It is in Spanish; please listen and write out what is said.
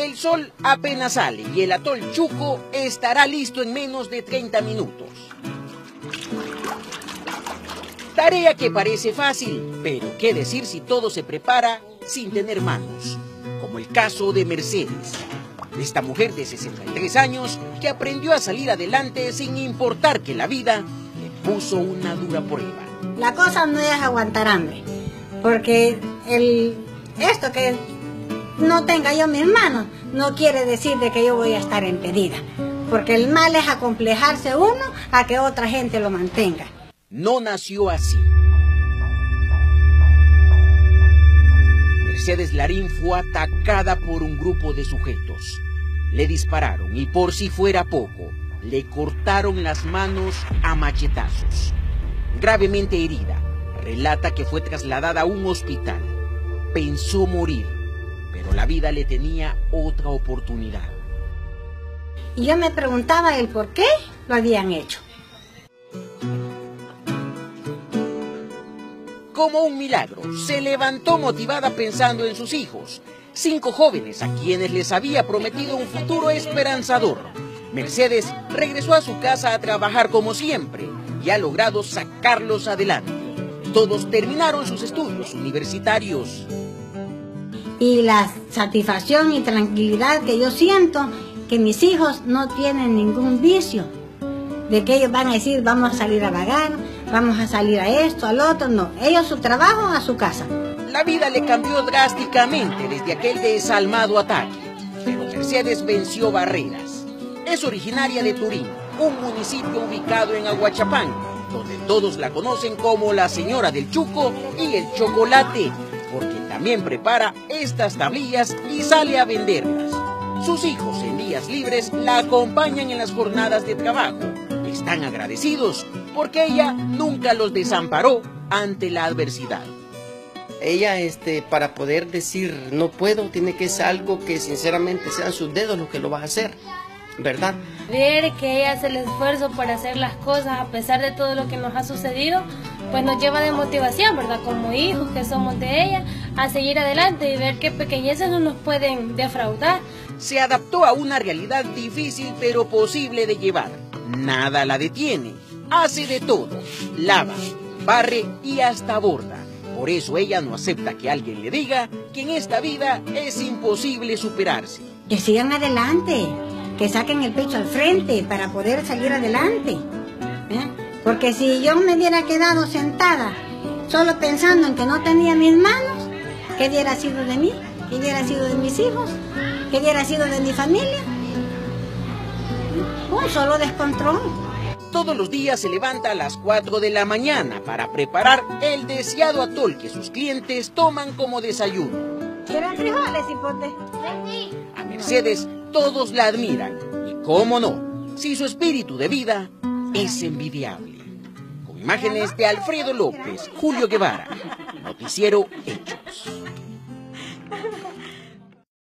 El sol apenas sale y el atol Chuco estará listo en menos de 30 minutos. Tarea que parece fácil, pero qué decir si todo se prepara sin tener manos, como el caso de Mercedes, esta mujer de 63 años que aprendió a salir adelante sin importar que la vida le puso una dura prueba. La cosa no es aguantar hambre, porque esto que no tenga yo mis manos no quiere decir de que yo voy a estar impedida, porque el mal es acomplejarse uno a que otra gente lo mantenga. No nació así. Mercedes Larín fue atacada por un grupo de sujetos. Le dispararon y por si fuera poco, le cortaron las manos a machetazos. Gravemente herida, relata que fue trasladada a un hospital. Pensó morir, pero la vida le tenía otra oportunidad. Y yo me preguntaba el por qué lo habían hecho. Como un milagro, se levantó motivada pensando en sus hijos, 5 jóvenes a quienes les había prometido un futuro esperanzador. Mercedes regresó a su casa a trabajar como siempre y ha logrado sacarlos adelante. Todos terminaron sus estudios universitarios. Y la satisfacción y tranquilidad que yo siento, que mis hijos no tienen ningún vicio, de que ellos van a decir vamos a salir a vagar, vamos a salir a esto, al otro, no. Ellos su trabajo a su casa. La vida le cambió drásticamente desde aquel desalmado ataque, pero Mercedes venció barreras. Es originaria de Turín, un municipio ubicado en Aguachapán, donde todos la conocen como la señora del Chuco y el chocolate, porque también prepara estas tablillas y sale a venderlas. Sus hijos en días libres la acompañan en las jornadas de trabajo. Están agradecidos porque ella nunca los desamparó ante la adversidad. Ella, para poder decir no puedo, tiene que ser algo que sinceramente sean sus dedos los que lo van a hacer, ¿verdad? Ver que ella hace el esfuerzo para hacer las cosas a pesar de todo lo que nos ha sucedido, pues nos lleva de motivación, ¿verdad? Como hijos que somos de ella, a seguir adelante y ver que pequeñeces no nos pueden defraudar. Se adaptó a una realidad difícil pero posible de llevar. Nada la detiene. Hace de todo. Lava, barre y hasta borda. Por eso ella no acepta que alguien le diga que en esta vida es imposible superarse. Que sigan adelante, que saquen el pecho al frente para poder salir adelante. Porque si yo me hubiera quedado sentada solo pensando en que no tenía mis manos, ¿qué hubiera sido de mí? ¿Qué hubiera sido de mis hijos? ¿Qué hubiera sido de mi familia? Un solo descontrol. Todos los días se levanta a las 4 de la mañana para preparar el deseado atol que sus clientes toman como desayuno. ¿Quieren frijoles, hipote? A Mercedes todos la admiran y cómo no, si su espíritu de vida es envidiable. Con imágenes de Alfredo López, Julio Guevara, Noticiero X.